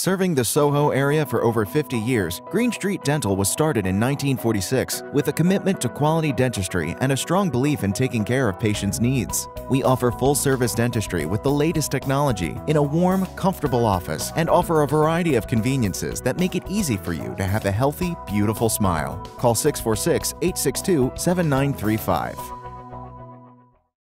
Serving the Soho area for over 50 years, Greene Street Dental was started in 1946 with a commitment to quality dentistry and a strong belief in taking care of patients' needs. We offer full-service dentistry with the latest technology in a warm, comfortable office and offer a variety of conveniences that make it easy for you to have a healthy, beautiful smile. Call 646-862-7935.